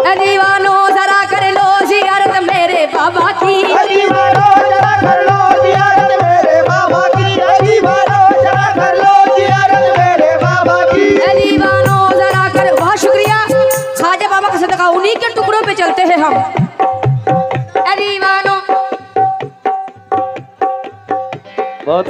दीवानो जरा कर लो जियारत मेरे बाबा की, दीवानो जरा कर लो जियारत मेरे बाबा की, दीवानो जरा कर लो जियारत मेरे बाबा की, दीवानो जरा कर। बहुत शुक्रिया ख्वाजा बाबा का सदका, उन्हीं के टुकड़ों पे चलते हैं हम। दीवानो बहुत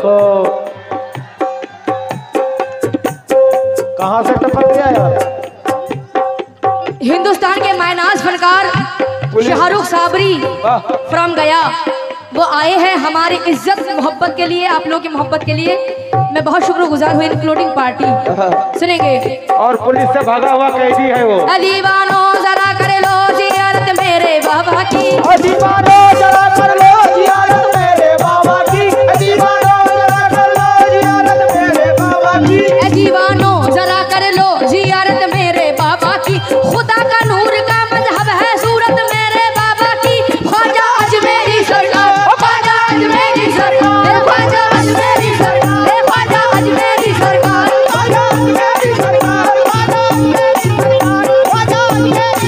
कहाँ से टपक गया यार? हिंदुस्तान के मायनाज फनकार शाहरुख साबरी फ्रॉम गया, वो आए हैं हमारी इज्जत मोहब्बत के लिए, आप लोगों की मोहब्बत के लिए। मैं बहुत शुक्रगुजार हूँ, इंक्लूडिंग पार्टी। सुनेंगे। और पुलिस से भागा हुआ कैदी है वो। दीवानो जरा कर लो जियारत मेरे बाबा की, दीवानो जरा कर लो जियारत मेरे बाबा की, दीवानो जरा कर लो जियारत मेरे बाबा की, दीवानो जरा कर लो जियारत मेरे बाबा की। खुदा का नूर का मजहब है सूरत मेरे बाबा की। ख्वाजा अजमेरी सरकार, ख्वाजा अजमेरी सरकार, ख्वाजा अजमेरी सरकार, ख्वाजा अजमेरी सरकार, ख्वाजा अजमेरी सरकार, ख्वाजा अजमेरी सरकार, ख्वाजा अजमेरी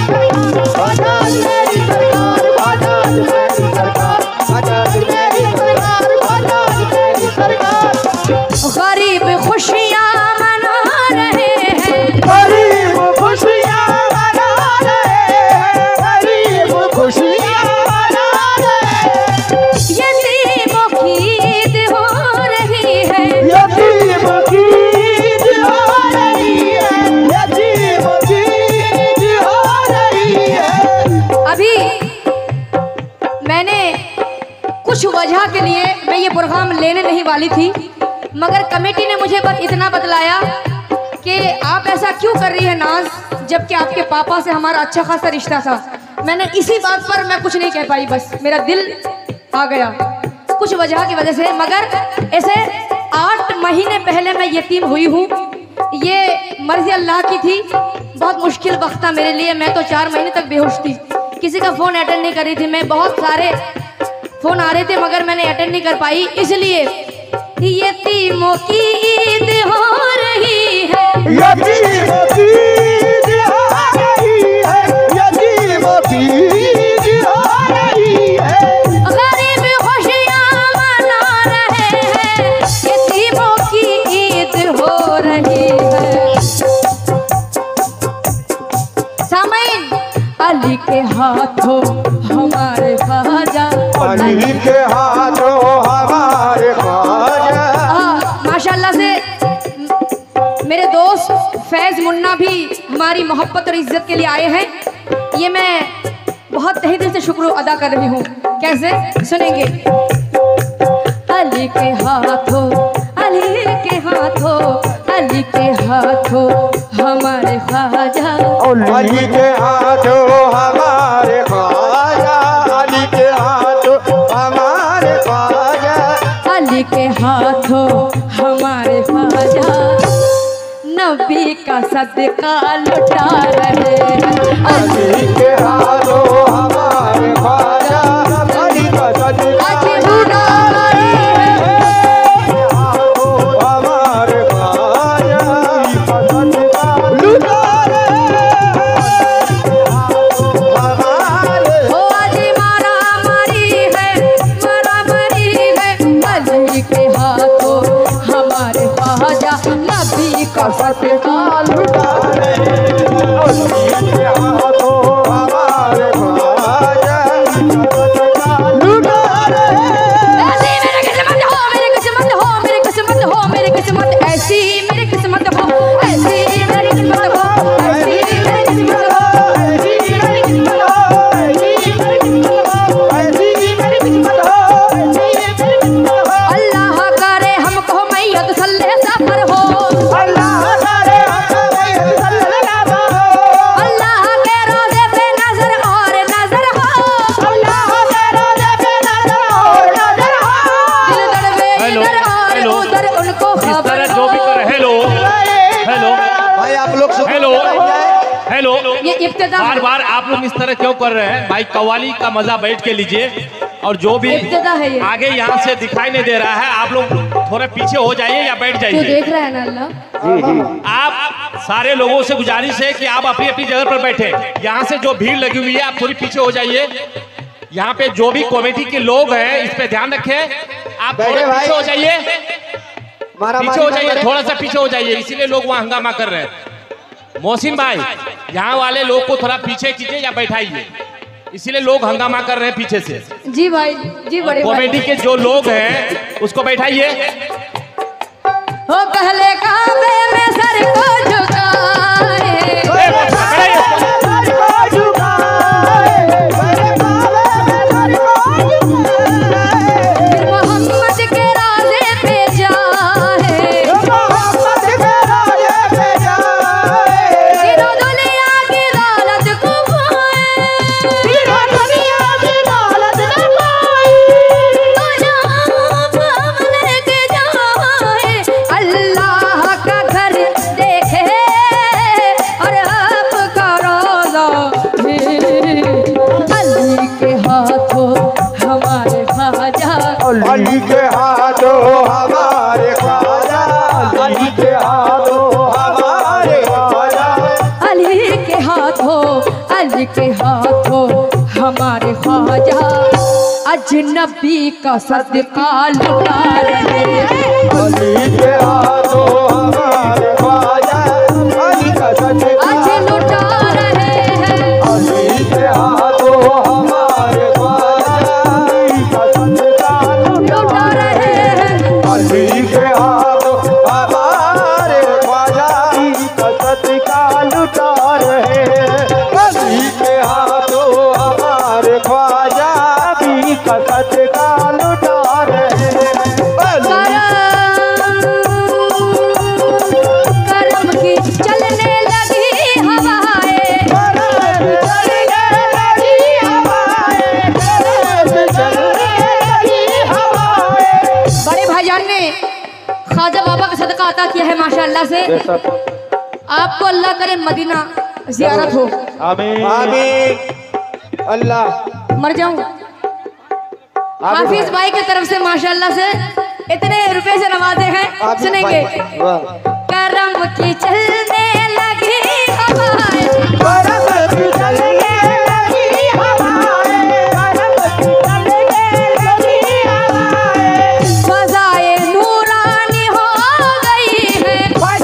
सरकार, ख्वाजा अजमेरी सरकार, ख्वाजा अजमेरी सरकार, ख्वाजा अजमेरी सरकार। गरीब खुशियाँ मना रहे हैं, गरीब खुशियाँ मना रहे हैं, गरीब खुशियाँ मना रहे हैं, यतीमों की ईद हो रही है, यतीम की ईद हो रही है, यतीम की ईद हो रही है। अभी मैंने कुछ वजह के लिए मैं ये प्रोग्राम लेने नहीं वाली थी, मगर कमेटी ने मुझे बस इतना बतलाया कि आप ऐसा क्यों कर रही है नाज, जबकि आपके पापा से हमारा अच्छा खासा रिश्ता था। मैंने इसी बात पर मैं कुछ नहीं कह पाई, बस मेरा दिल आ गया कुछ वजह की वजह से। मगर ऐसे 8 महीने पहले मैं यतीम हुई हूँ, ये मर्जी अल्लाह की थी। बहुत मुश्किल वक्त था मेरे लिए, मैं तो 4 महीने तक बेहोश थी, किसी का फ़ोन अटेंड नहीं कर रही थी मैं। बहुत सारे फ़ोन आ रहे थे मगर मैंने अटेंड नहीं कर पाई, इसलिए यतीमों की ईद हो रही है, यतीम की ईद हो रही है, यतीम की ईद हो रही है, गरीब खुशियाँ मना रहे हैं, यतीमों की ईद हो रही है। सामईन, अली के हाथों हमारे ख्वाजा, अली के हाथों हमारे ख्वाजा। माशाल्लाह से मेरे दोस्त फैज मुन्ना भी हमारी मोहब्बत और इज्जत के लिए आए हैं, ये मैं बहुत तहे दिल से शुक्र अदा कर रही हूँ। कैसे सुनेंगे। अली के हाथों, अली के हाथों, अली के हाथों हमारे ख्वाजा, अली के हाथों हमारे ख्वाजा, अली के हाथों हमारे ख्वाजा, अली के हाथों हमारे ख्वाजा, नबी का सदका लुटा रहे हैं। अली के हाथों हमारे ख्वाजा, अली का सदका लुटा रहे हैं, हमारे ख्वाजा का सदका लुटा रहे हैं, हमारे। हो आज मारा मारी है, मारा मारी है, अली के हाथों हमारे ख्वाजा, नबी का सदका लुटा रहे हैं, अली के हाथों हमारे ख्वाजा का सदका लुटा रहे हैं। ऐसी मेरी किस्मत हो, मेरी किस्मत हो, मेरी किस्मत हो, मेरी किस्मत ऐसी मेरी किस्मत हो, ऐसी मेरी किस्मत हो, ऐसी मेरी किस्मत हो, ऐसी मेरी किस्मत हो, ऐसी मेरी किस्मत हो, ऐसी मेरी किस्मत हो, ऐसी मेरी किस्मत हो। अल्लाह करे हमको मैयत सल्ले सफर हो, अल्लाह करे हमें सल्लल्लाहु अलैहि वसल्लम, अल्लाह के रोज़े पे नजर और नजर हो, अल्लाह के रोज़े पे नजर और नजर हो। दिल धड़के इधर और उधर उनको इस खबर तरह जो भी हो। कर हेलो हेलो भाई आप लोग हेलो हेलो ये इब्तिदा बार बार आप लोग इस तरह क्यों कर रहे हैं भाई? कव्वाली का मजा बैठ के लीजिए। और जो भी इब्तिदा है ये। आगे यहाँ से दिखाई नहीं दे रहा है, आप लोग थोड़े पीछे हो जाइए या बैठ तू जाइए। देख रहा है ना अल्लाह। जी जी आप सारे लोगों से गुजारिश है कि आप अपनी अपनी जगह पर बैठे। यहाँ से जो भीड़ लगी हुई है आप थोड़ी पीछे हो जाइए। यहाँ पे जो भी कमेटी के लोग हैं इस पे ध्यान रखें। आप थोड़े पीछे हो जाइए, पीछे हो जाइए, थोड़ा सा पीछे हो जाइए, इसीलिए लोग वहाँ हंगामा कर रहे हैं। मोहसिन भाई, यहाँ वाले लोग को थोड़ा पीछे कीजिए या बैठाइए, इसीलिए लोग हंगामा कर रहे हैं पीछे से। जी भाई, जी बड़े भाई। कमेटी के जो लोग हैं उसको बैठाइए। हो पहले काबे में सर को झुकाए, फिर मोहम्मद के राजे पे जाए, तीनों दुनिया की दौलत को अल्लाह का घर देखे और आपका रोज़ा भी। अली के हाथों हमारे ख्वाजा, अली के हाथों हमारे ख्वाजा, अली के हाथों हमारे ख्वाजा, अली के हाथों, अली के हाथों हमारे ख्वाजा, अजनबी का सदका लुटा रहे हैं। अली के हाथों हमारे ख्वाजा, अली का सदका आज लुटा रहे हैं। अली के हाथों हमारे ख्वाजा, अली का सदका लुटा रहे हैं। अली के हाथों हमारे ख्वाजा, अली का सदका लुटा रहे हैं। अली के हाथों हमारे ख्वाजा, अली का सदका लुटा रहे हैं। करम की चलने लगी हवाएं, बड़े भाईजान ने ख्वाजा बाबा का सदका अता किया है माशाअल्लाह से। आपको अल्लाह करे मदीना जियारत हो। आमीन आमीन। अल्लाह मर जाऊं। हाफिज भाई की तरफ से माशाअल्लाह से इतने रुपए से नवाजे हैं, सुनेंगे। करम की चलने लगी हवाएं, फज़ाए नूरानी हो गई है,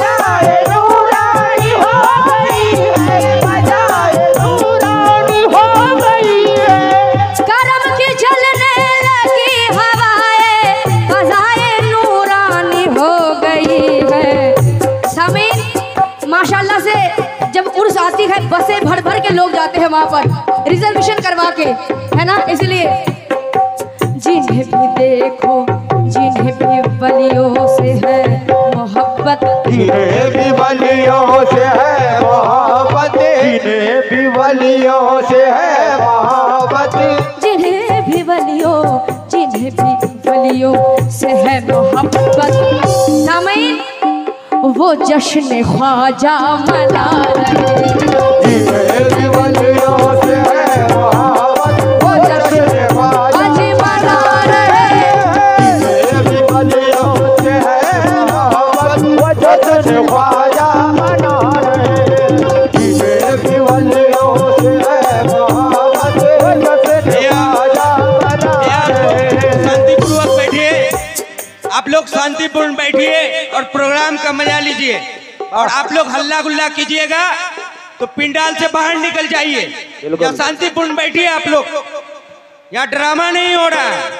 करम की चलने लगी हवाएं, फज़ाए नूरानी हो गई है। सामीन माशाअल्लाह से जब उर्स आती है बसें भर भर के लोग जाते हैं वहाँ पर रिजर्वेशन करवा के, है ना, इसलिए जिन्हें भी देखो, जिन्हें भी वलियों से है मोहब्बत, जिन्हें भी वलियों से है मोहब्बत, जिन्हें भी वलियों से है मोहब्बत, जिन्हें भी वलियों, जिन्हें भी वलियों से है मोहब्बत। सामीन वो जश्न ख्वाजा मना रहे, जिन्हें भी वलियों से है मोहब्बत, वो जश्न ख्वाजा आज मना रहे। जिन्हें भी वलियों से है मोहब्बत, वो जश्न ख्वाजा मना रहे। जिन्हें भी वलियों से है मोहब्बत, वो जश्न ख्वाजा मना रहे। शांतिपूर्वक बैठिए, आप लोग शांतिपूर्ण बैठिए और प्रोग्राम का मजा लीजिए। और आप लोग हल्ला गुल्ला कीजिएगा तो पिंडाल से बाहर निकल जाइए। यहाँ शांतिपूर्ण बैठिए आप लोग, यहाँ ड्रामा नहीं हो रहा है।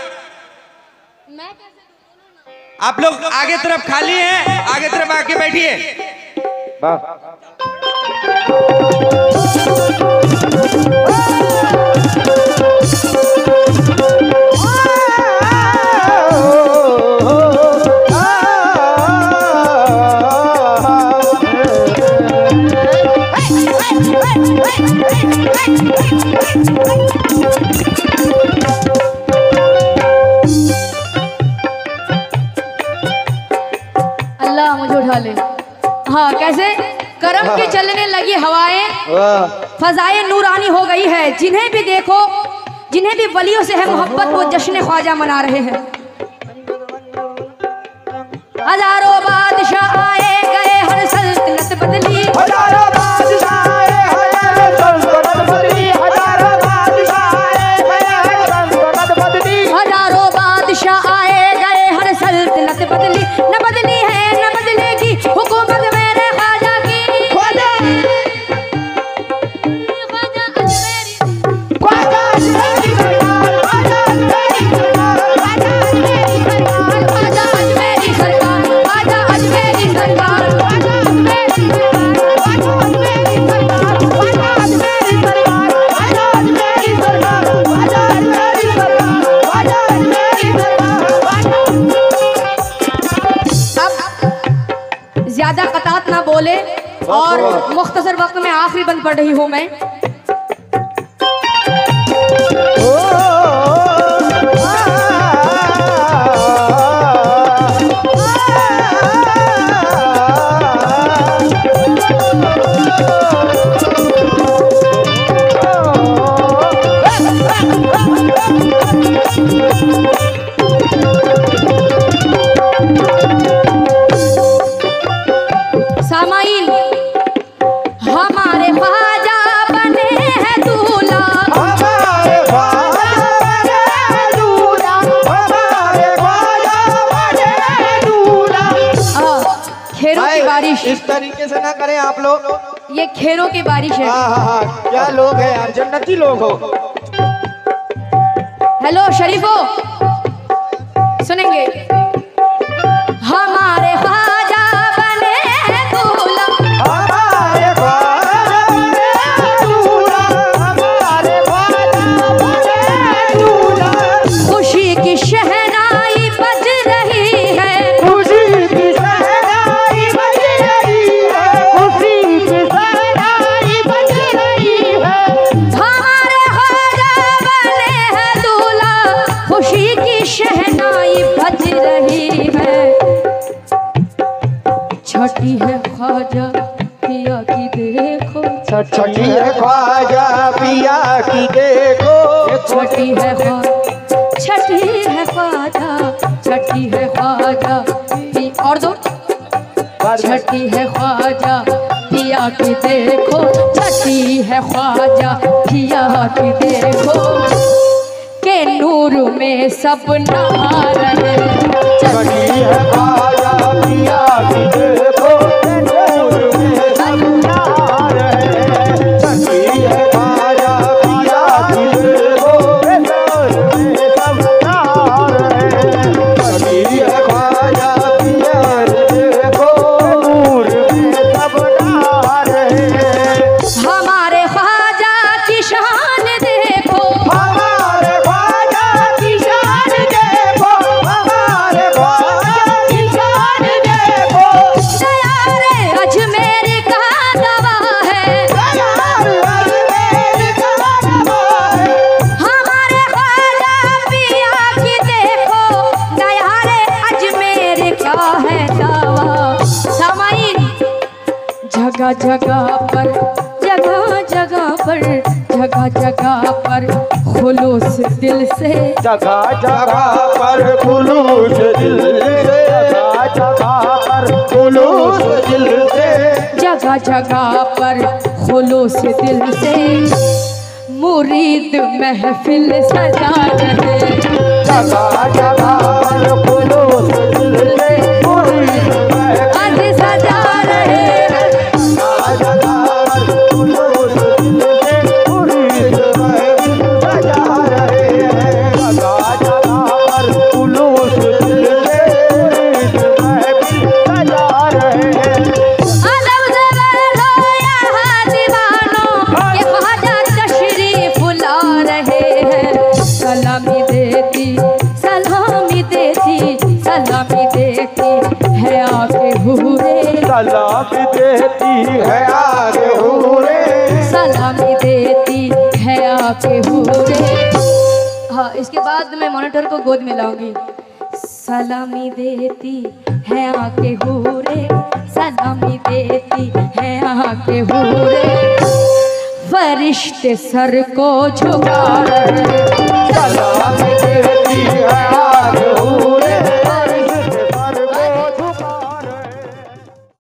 आप लोग आगे तरफ खाली हैं, आगे तरफ आके बैठिए। अल्लाह मुझे उठा ले। हाँ, कैसे? करम की चलने लगी हवाएं, फजाए नूरानी हो गई है। जिन्हें भी देखो, जिन्हें भी वलियों से है मोहब्बत, वो जश्न ख्वाजा मना रहे हैं। हजारों बादशाह आए गए, हर सल्तनत बदली, हजारों बादशाह आए, हर सल्तनत बदली, हजारों बादशाह आए, हर सल्तनत बदली, हजारों बादशाह आए गए, हर सल्तनत बदली, न बदली है न बदलेगी हुकूमत मेरे ख्वाजा की। ख्वाजा अजमेरी, ख्वाजा अजमेरी सरकार, ख्वाजा अजमेरी सरकार, ख्वाजा अजमेरी सरकार, ख्वाजा अजमेरी सरकार, ख्वाजा अजमेरी सरकार, ख्वाजा अजमेरी सरकार, ख्वाजा अजमेरी सरकार, ख्वाजा अजमेरी सरकार, ख्वाजा अजमेरी सरकार। अब ज्यादा कतात ना बोले और मुख्तसर वक्त में आखिरी बंद पढ़ रही हूँ मैं। सामाइन, हमारे ख्वाजा बने हैं दूल्हा, हमारे ख्वाजा बने दूल्हा, हमारे ख्वाजा बने दूल्हा। खेरों की बारिश, इस तरीके से ना करें आप लोग। ये खेरों की बारिश है। हाँ, क्या लोग हैं यार, जन्नती लोग हो। हेलो शरीफो, सुनेंगे? हमारे ख्वाजा बने हैं दूल्हा, हमारे ख्वाजा बने दूल्हा, हमारे ख्वाजा बने दूल्हा। खुशी की शहनाई बज रही है, खुशी की शहनाई बज रही है, खुशी की शहनाई बज रही है। हमारे ख्वाजा बने हैं दूल्हा, खुशी की शहनाई बज रही है। छठी है ख्वाजा पिया की देखो, छठी है ख्वाजा पिया की देखो, छठी है छठी है ख्वाजा, छठी है ख्वाजा और दो, छठी है ख्वाजा पिया की देखो, छठी है ख्वाजा पिया की देखो, के नूर में सब नहा रहे। छठी है ख्वाजा पिया की देखो, नूर में सब नहा रहे हैं। छठी है ख्वाजा पिया की देखो, नूर में सब नहा रहे हैं। छठी है ख्वाजा पिया की देखो, नूर में सब नहा रहे हैं। हमारे ख्वाजा की शान देखो, हमारे ख्वाजा की शान देखो, हमारे ख्वाजा की शान देखो। दयारे अजमेर का दवा है, दयारे अजमेर का दवा है। हमारे ख्वाजा पिया की देखो, दयारे अजमेर का है दवा। सामाइन, जगह जगह पर, जगह जगह पर, जगह जगह पर खुलूस दिल से, जगह जगह पर खुलूस दिल से, जगह जगह पर खुलूस दिल से, जगह जगह पर खुलूस दिल से मुरीद महफिल सजा रहे। जगह जगह पर खुलूस दिल से, मुरीद आज सजा रहे हैं। जगह जगह पर खुलूस दिल से, मुरीद महफिल सजा रहे हैं। जगह जगह पर खुलूस दिल से, मुरीद महफिल सजा रहे हैं। अदब से बढ़ो यहाँ दीवानों, ये ख्वाजा तशरीफ ला रहे हैं। सलामी देती, सलामी देती, सलामी देती है आके हूरे, सलामी देती है आगे हूरे, सलामी देती है आके हूरे। हाँ, इसके बाद मैं मॉनिटर को गोद में लाऊंगी। सलामी देती है आके हूरे, सलामी देती है आके हूरे। फरिश्ते सर को झुका रहे। सलामी देती है आग